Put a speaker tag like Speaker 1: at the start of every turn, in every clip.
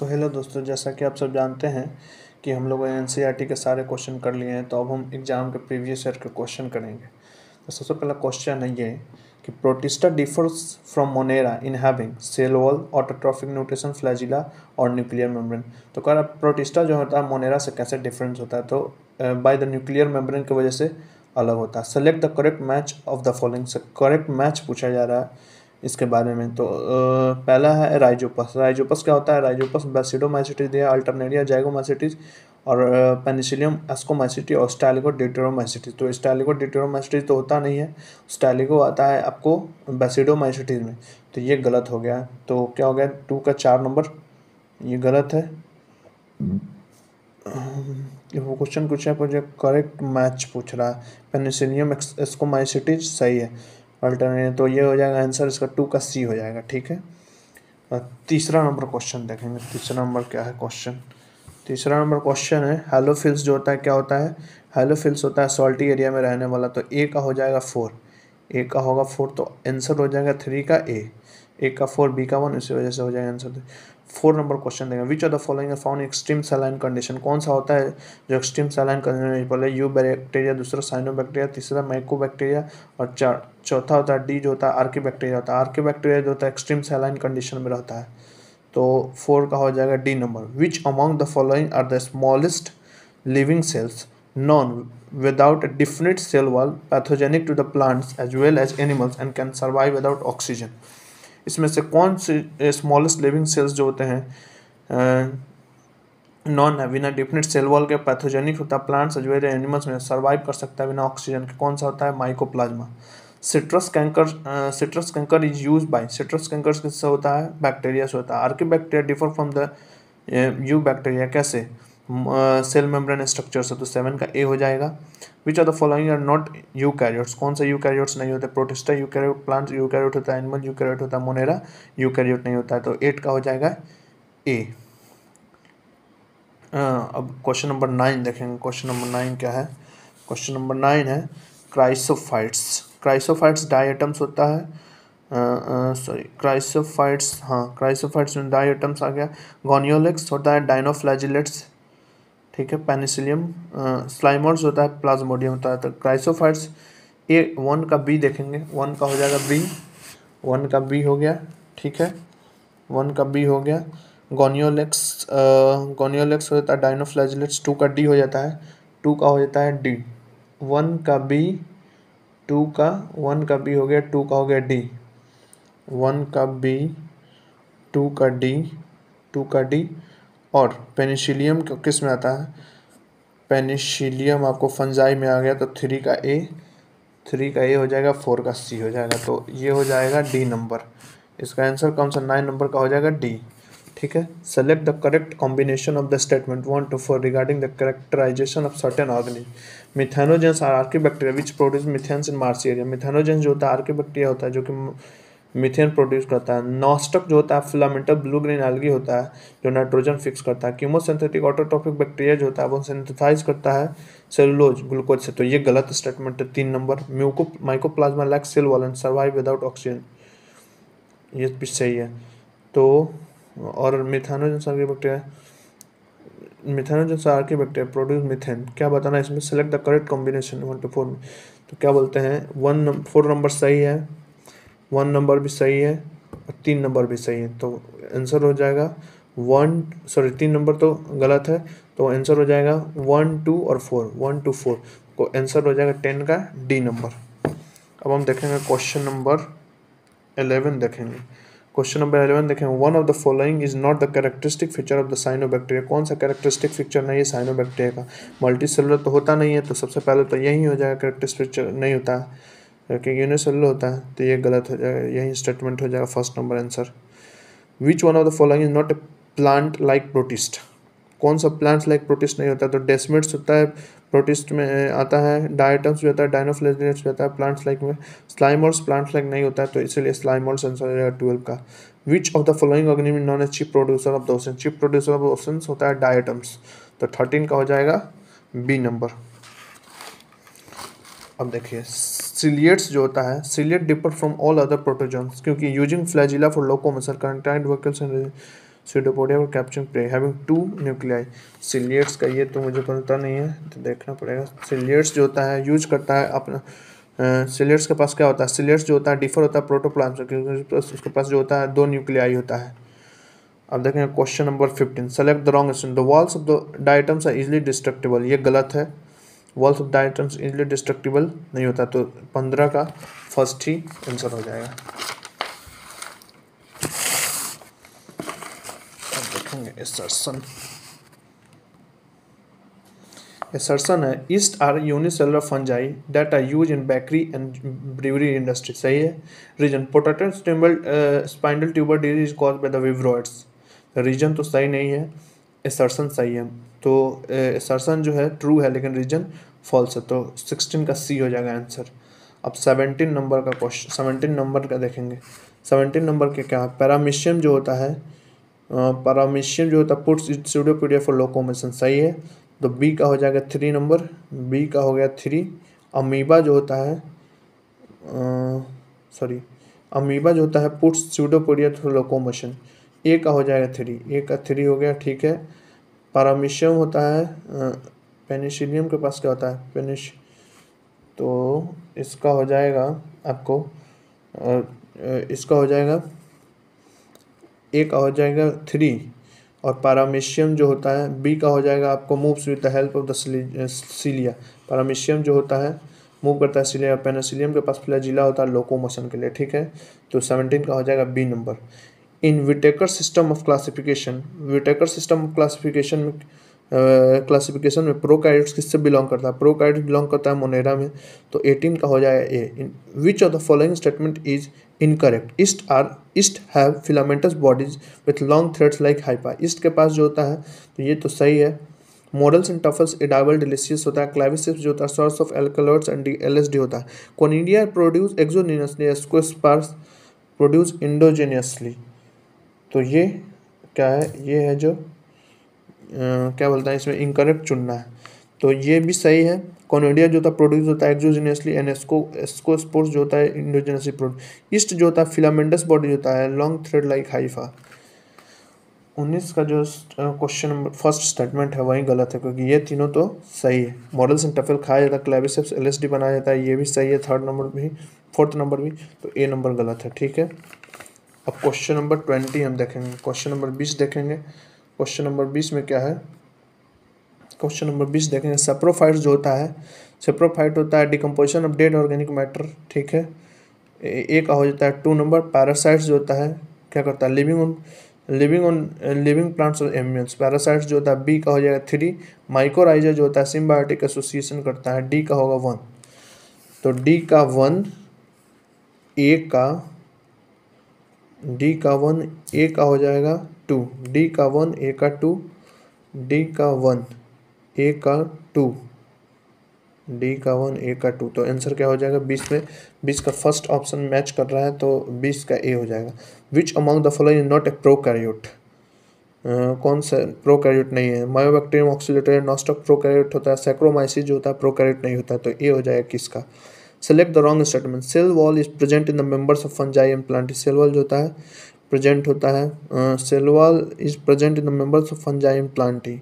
Speaker 1: तो हेलो दोस्तों, जैसा कि आप सब जानते हैं कि हम लोग एनसीईआरटी के सारे क्वेश्चन कर लिए हैं। तो अब हम एग्ज़ाम के प्रीवियस ईयर के क्वेश्चन करेंगे। तो सबसे पहला क्वेश्चन है ये कि protista differs from monera in having cell wall, autotrophic nutrition, flagella और न्यूक्लियर मेम्ब्रेन। तो कह रहा प्रोटिस्टा जो होता है मोनेरा से कैसे डिफरेंस होता है, तो बाय द न्यूक्लियर मेम्ब्रेन की वजह से अलग होता है। Select the correct match of the following से करेक्ट मैच पूछा जा रहा है इसके बारे में। तो पहला है राइजोपस। राइजोपस क्या होता है? राइजोपस बैसिडोमाइसिटीज दिया, अल्टरनेरिया जाइगोमाइसिटीज और पेनिसिलियम एस्कोमाइसिटी और स्टाइलिको डिटेरोमाइसिटीज। तो स्टाइलिको डिटेरोमाइसिटीज तो होता नहीं है, स्टाइलिको आता है आपको बैसिडोमाइसिटीज में। तो ये गलत हो गया। तो क्या हो गया? 2 का 4 नंबर ये गलत है। वो क्वेश्चन पूछा है, मुझे करेक्ट मैच पूछ रहा है। पेनिसिलियम एस्कोमाइसिटीज सही है, अल्टरनेट। तो ये हो जाएगा आंसर इसका 2 का सी हो जाएगा। ठीक है। तीसरा नंबर क्वेश्चन देखेंगे। तीसरा नंबर क्या है क्वेश्चन? तीसरा नंबर क्वेश्चन है हेलोफिल्स जो होता है क्या होता है? हेलोफिल्स होता है सॉल्टी एरिया में रहने वाला। तो ए का हो जाएगा 4, ए का होगा 4, तो आंसर हो जाएगा 3 का ए का 4, बी का 1, इसी वजह से हो जाएगा आंसर। 4 नंबर क्वेश्चन देंगे। Which of the following are found extreme saline condition? कौन सा होता है जो एक्सट्रीम सलाइन कंडीशन? पहले यू बैक्टीरिया, दूसरा साइनोबैक्टीरिया, तीसरा माइकोबैक्टीरिया और चौथा होता है डी जो होता है आर्किबैक्टीरिया होता है। आर्किबैक्टीरिया जो होता है एक्सट्रीम सलाइन कंडीशन में रहता है। तो 4 का हो जाएगा D number. Which among the following are the smallest living cells known without a definite cell wall, pathogenic to the plants as well as animals and can survive without oxygen? इसमें से कौन से स्मॉलेस्ट लिविंग सेल्स जो होते हैं known है, बिना definite cell wall के, पैथोजेनिक होता है plants as well as animals में, सर्वाइव कर सकता है बिना ऑक्सीजन के? कौन सा होता है? Mycoplasma. Citrus canker is use by, citrus canker किससे होता है? बैक्टीरिया से होता है। Archaebacteria differ from the eubacteria कैसे? सेल मेम्ब्रेन स्ट्रक्चर से। तो 7 का ए हो जाएगा। Which are the following are not eukaryotes? कौन सा यूकैरियोट्स नहीं होते? प्रोटिस्टा यूकैरियोट, प्लांट यूकैरियोट होता है, एनिमल यूकैरियोट होता है, मोनेरा यूकैरियोट नहीं होता है। तो 8 का हो जाएगा ए। अब क्वेश्चन नंबर 9 देखेंगे। क्वेश्चन नंबर 9 क्या है? क्वेश्चन नंबर 9 है क्राइसोफाइट्स। क्राइसोफाइट्स डायटम्स होता है, सॉरी क्राइसोफाइट्स, हाँ क्राइसोफाइट्स में डायटम्स आ गया। गोनियोलेक्स होता है, डाइनोफ्लैजिलेट्स, ठीक है, पेनिसिलियम, स्लाइमर्स होता है, प्लाज्मोडियम होता है। तो क्राइसोफाइट्स ए 1 का बी देखेंगे। 1 का हो जाएगा बी, 1 का बी हो गया। ठीक है, 1 का बी हो गया। गोनियोलेक्स होता है डाइनोफ्लैजिलेट्स। 2 का डी हो जाता है, 2 का हो जाता है डी। 1 का बी, 2 का 1 का बी हो गया, 2 का हो गया डी। 1 का बी, 2 का डी, 2 का डी। और पेनिसिलियम किस में आता है? पेनिसिलियम आपको फंजाई में आ गया। तो 3 का ए, 3 का ए हो जाएगा, 4 का सी हो जाएगा। तो ये हो जाएगा डी नंबर। इसका आंसर कौन सा? 9 नंबर का हो जाएगा डी। ठीक है। Select the correct combination of the statement 1 to 4 regarding the characterization of certain organism. Methanogens are archaebacteria which produce methanes in marshy area. Methanogens जो होता है आर्किबैक्टीरिया होता है जो कि मीथेन प्रोड्यूस करता है। नॉस्टक जो होता है फिलामेंटल ब्लू ग्रीन एल्गी होता है जो नाइट्रोजन फिक्स करता है। कीमोसिंथेटिक ऑटोट्रॉफिक बैक्टीरिया जो होता है वो सिंथेसाइज करता है सेलुलोज ग्लूकोज से। तो ये गलत स्टेटमेंट है 3 number. Mycoplasma lacks cell wall and survive without oxygen, ये भी सही है। तो और methanogens archaebacteria, methanogens archaebacteria produce methane, क्या बताना है इसमें? Select the correct combination 1 to 4 में। तो क्या बोलते हैं 4 नंबर सही है, 1 नंबर भी सही है और 3 नंबर भी सही है। तो आंसर हो जाएगा 3 नंबर तो गलत है। तो आंसर हो जाएगा 1 2 और 4, 1 to 4 को आंसर हो जाएगा 10 का डी नंबर। अब हम देखेंगे क्वेश्चन नंबर 11 देखेंगे। क्वेश्चन नंबर 11 देखेंगे। One of the following is not the characteristic feature of the cyanobacteria. कौन सा कैरेक्टरिस्टिक फीचर नहीं है साइनोबैक्टीरिया का? मल्टी सेलुलर तो होता नहीं है, तो सबसे पहले तो यही हो जाएगा, कैरेक्टरिस्टिक फीचर नहीं होता है क्योंकि यूनिसेलुलर होता है। तो ये गलत हो जाएगा, यही स्टेटमेंट हो जाएगा first number answer. Which one of the following is not a plant like protist. कौन सा प्लांट्स लाइक प्रोटिस्ट नहीं होता? तो डेस्मिड्स होता है, प्रोटिस्ट में आता है। डायटम्स भी होता है, डाइनोफ्लैजिलेट्स भी होता है प्लांट्स लाइक में। स्लाइमर्स प्लांट्स लाइक नहीं होता है, तो इसीलिए स्लाइमर्स आंसर हो जाएगा 12 का। Which of the following organism known a chief producer of the ocean. Chief producer of ocean होता है डायटम्स। तो 13 का हो जाएगा बी नंबर। अब देखिए सिलिएट्स जो होता है, ciliate differ from all other protozoans क्योंकि using flagella for locomotion contained vacuoles and pseudopodia और capturing prey having 2 nuclei. Ciliates का ये तो मुझे पता नहीं है, तो देखना पड़ेगा। सिलियट्स जो होता है यूज करता है अपना, सिलियट्स के पास क्या होता है, सिलियट्स जो होता है डिफर होता है प्रोटोप्लाज्म से, क्योंकि उसके पास जो होता है 2 न्यूक्लियाई होता है। अब देखेंगे question number 15, select the wrong answer. The walls of the diatoms are easily destructible, ये गलत है। Walls of diatoms easily destructible नहीं होता, तो 15 का फर्स्ट ही आंसर हो जाएगा। अब देखेंगे एसर्शन। एसर्शन है yeast are unicellular fungi that are use in bakery and brewery industry, सही है। Reason potato spindle tuber disease cause by the viroids, reason तो सही नहीं है, एसर्शन सही है। तो एसर्शन जो है ट्रू है लेकिन रीजन फॉल्स है, तो 16 का सी हो जाएगा आंसर। अब 17 नंबर का क्वेश्चन, 17 नंबर का देखेंगे। 17 नंबर के क्या, पैरामीशियम जो होता है, पैरामीशियम जो होता है पुट्स स्यूडोपोडिया फॉर लोकोमोशन, सही है। तो बी का हो जाएगा 3 नंबर, बी का हो गया 3। अमीबा जो होता है, सॉरी, अमीबा जो होता है puts pseudopodia for locomotion, A का हो जाएगा 3, ए का 3 हो गया, ठीक है। पैरामीशियम होता है, पेनिसिलियम के पास क्या होता है, तो इसका हो जाएगा आपको, इसका हो जाएगा, ए का हो जाएगा 3, और पैरामीशियम जो होता है बी का हो जाएगा आपको moves with the help of the cilia. Paramecium जो होता है मूव करता है सीलिया, पेनिसिलियम के पास फ्लैजिला होता है लोकोमोशन के लिए, ठीक है। तो 17 का हो जाएगा B number. In Whittaker system of classification, Whittaker system of classification में प्रोकैरियोट्स किससे बिलोंग करता है, प्रोकैरियोट बिलोंग करता है मोनेरा में, तो 18 का हो जाएगा A. In which of the following statement is incorrect, yeast have filamentous bodies with long threads like hypha, yeast के पास जो होता है तो ये तो सही है। Morels and truffles edible delicious होता है, क्लाविसिप्स जो होता है source of alkaloids and LSD होता है। Conidia produce exogenously, ascospores produce endogenously, तो ये क्या है, ये है जो क्या बोलता है इसमें इनकरेक्ट चुनना है, तो ये भी सही है। कोनिडिया जो होता है प्रोड्यूस होता है एक्सोजेनियसली, एंड एस्कोस्पोर्स जो होता है इंडोजेनियसली प्रोड्यूस। ईस्ट जो होता है फिलामेंटस बॉडी होता है लॉन्ग थ्रेड लाइक हाइफा। 19 का जो क्वेश्चन नंबर फर्स्ट स्टेटमेंट है वही गलत है, क्योंकि ये तीनों तो सही है। मॉडल्स एंड टफल खाया जाता है, क्लेविसेप्स एलएसडी बनाया जाता है, ये भी सही है। थर्ड नंबर भी, फोर्थ नंबर भी, तो ए नंबर गलत है, ठीक है। अब क्वेश्चन नंबर 20 हम देखेंगे। क्वेश्चन नंबर 20 देखेंगे। क्वेश्चन नंबर 20 में क्या है, क्वेश्चन नंबर 20 देखेंगे। सेप्रोफाइट जो होता है, सेप्रोफाइट होता है decomposition of dead organic matter, ठीक है। ए का हो जाता है 2 नंबर। पैरासाइट्स जो होता है क्या करता है, लिविंग प्लांट्स और एम्बियंस। पैरासाइट्स जो होता है बी का हो जाएगा 3। माइकोराइजा जो होता है सिम्बायोटिक एसोसिएशन करता है, डी का होगा 1, तो डी का 1, ए का डी का 1, ए का हो जाएगा 2, डी का 1, ए का 2, डी का 1, ए का 2, डी का 1, ए का 2, तो आंसर क्या हो जाएगा 20 में। 20 का फर्स्ट ऑप्शन मैच कर रहा है, तो 20 का ए हो जाएगा। Which among the following is not a prokaryote, कौन सा प्रोकैरियोट नहीं है। मायोबैक्टीरियम ऑक्सीलेटर नॉस्टॉक प्रोकैरियोट होता है, सैक्रोमाइसिस जो होता है प्रोकैरियोट नहीं होता, तो ए हो जाएगा किसका। Select the wrong statement. Cell wall is present in the members of fungi and plantae, cell wall जो होता है प्रेजेंट होता है, cell wall is present in the members of fungi and plantae,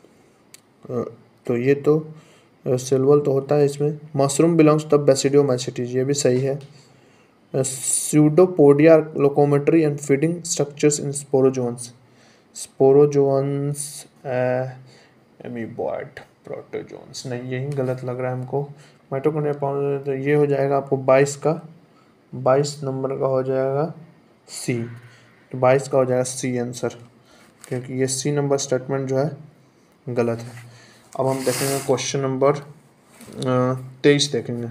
Speaker 1: तो ये तो सेल वॉल तो होता है इसमें। Mushroom belongs to the basidiomycetes, ये भी सही है। Pseudopodia locomotory and feeding structures in sporozoans, sporozoans amoeboid protozoans, नहीं यही गलत लग रहा है हमको। माइटोकॉन्ड्रिया तो ये हो जाएगा आपको 22 का, 22 नंबर का हो जाएगा सी, तो 22 का हो जाएगा सी आंसर, क्योंकि ये सी नंबर स्टेटमेंट जो है गलत है। अब हम देखेंगे क्वेश्चन नंबर 23 देखेंगे।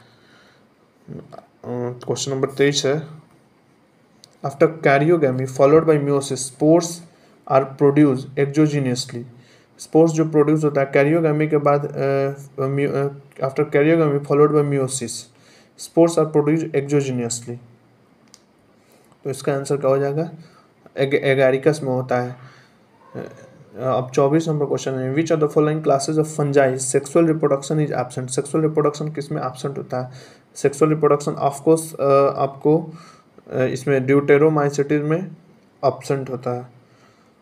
Speaker 1: क्वेश्चन नंबर 23 है, after karyogamy followed by meiosis spores are produce exogenously, spores जो प्रोड्यूस होता है कैरियोगेमी के बाद, after karyogamy followed by meiosis spores are produce exogenously, तो इसका आंसर क्या हो जाएगा, एगारिकस में होता है। अब 24 नंबर क्वेश्चन है, which are the following classes of fungi sexual reproduction is absent, sexual reproduction किस में एब्सेंट होता है। सेक्सुअल रिप्रोडक्शन ऑफकोर्स आपको इसमें ड्यूटेरोमाइसिटीज में एब्सेंट होता है,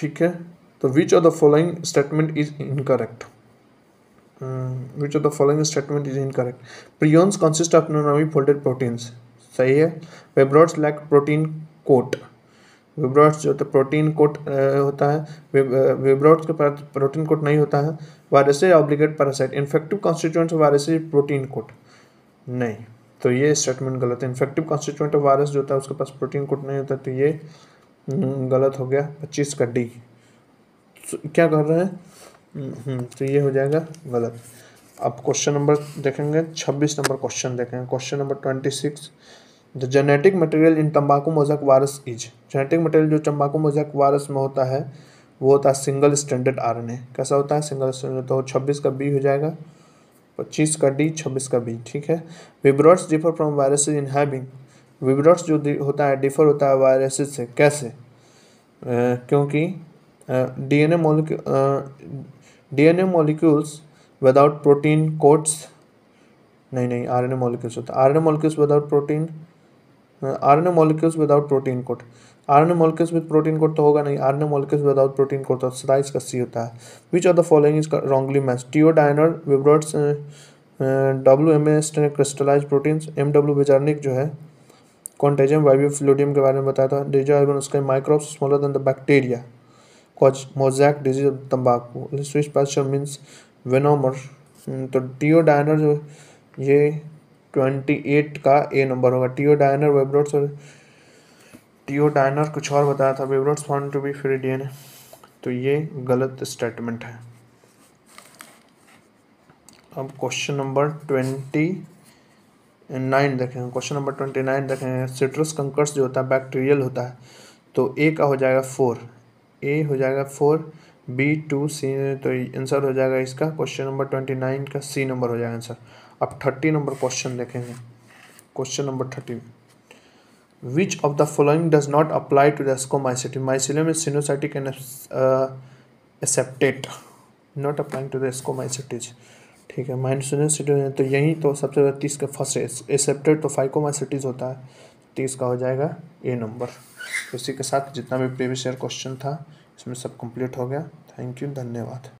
Speaker 1: ठीक है, तो which of the following statement is incorrect, which of the following statement is incorrect. Prions consist of normally folded proteins, सही है। Viroids lack protein coat, viroids जो होता है प्रोटीन कोट होता है, विब्रॉड्स के पास प्रोटीन कोट नहीं होता है। Viruses obligate parasite, infective constituents of viruses protein coat, नहीं, तो ये स्टेटमेंट गलत है। इन्फेक्टिव कॉन्स्टिट्यूएंट ऑफ वायरस जो होता है उसके पास प्रोटीन कोट नहीं होता, तो ये गलत हो गया। 25 का डी क्या कर रहे हैं, तो ये हो जाएगा गलत। अब क्वेश्चन नंबर देखेंगे, 26 नंबर क्वेश्चन देखेंगे। Question number 26, the genetic material in तंबाकू mosaic virus is, genetic material जो तंबाकू मोज़ेक वायरस में होता है वो होता है सिंगल स्टैंडर्ड आरएनए। कैसा होता है, सिंगल स्टैंडर्ड, तो 26 का बी हो जाएगा, 25 का डी, 26 का बी, ठीक है। Viroids differ from viruses in having, viroids जो होता है डिफर होता है वायरसेस से, कैसे, क्योंकि DNA molecules without protein coats, नहीं आरएनए मॉलिक्यूल्स होता है, RNA molecules without protein, RNA molecules without protein coat, RNA molecules with protein coat तो होगा नहीं, RNA molecules without protein coat, तो 27 का सी होता है। Which of the following is wrongly match, T O Diener viroids WMS crystallize proteins, MW Beijerinck जो है contagium वाइवियो फ्लूडियम के बारे में बताया था, डेजाइवन उसके microbes smaller than the bacteria cause mosaic disease of तंबाकू, स्विच पास्चर मीन्स वेनोमर, तो टियोडाइनर जो ये 28 का ए नंबर होगा। टियोडाइनर विब्रॉड्स, और टियोडाइनर कुछ और बताया था, viroids found to be free DNA, तो ये गलत स्टेटमेंट है। अब क्वेश्चन नंबर 29 देखेंगे, क्वेश्चन नंबर 29 देखेंगे। सिट्रस कंकर्स जो होता है बैक्टीरियल होता है, तो ए का हो जाएगा 4, ए हो जाएगा 4, बी 2, सी, तो आंसर हो जाएगा इसका क्वेश्चन नंबर 29 का सी नंबर हो जाएगा आंसर। अब 30 नंबर क्वेश्चन देखेंगे, question number 30, which of the following does not apply to the ascomycetes, mycelium is coenocytic and aseptate, not applying to the ascomycetes, ठीक है। माइसिलियम तो यही तो सबसे ज़्यादा 30 का फर्स्ट है, एसेप्टेड तो फाइकोमाइसिटीज होता है, 30 का हो जाएगा ए नंबर। तो इसी के साथ जितना भी प्रीवियस ईयर क्वेश्चन था इसमें सब कंप्लीट हो गया। थैंक यू, धन्यवाद।